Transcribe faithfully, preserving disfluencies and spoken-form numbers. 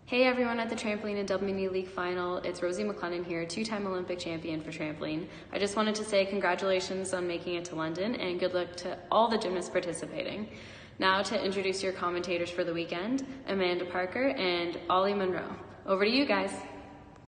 Hey everyone at the Trampoline D M T League Final, it's Rosie Maclennan here, two-time Olympic champion for trampoline. I just wanted to say congratulations on making it to London and good luck to all the gymnasts participating. Now to introduce your commentators for the weekend, Amanda Parker and Ollie Monroe. Over to you guys.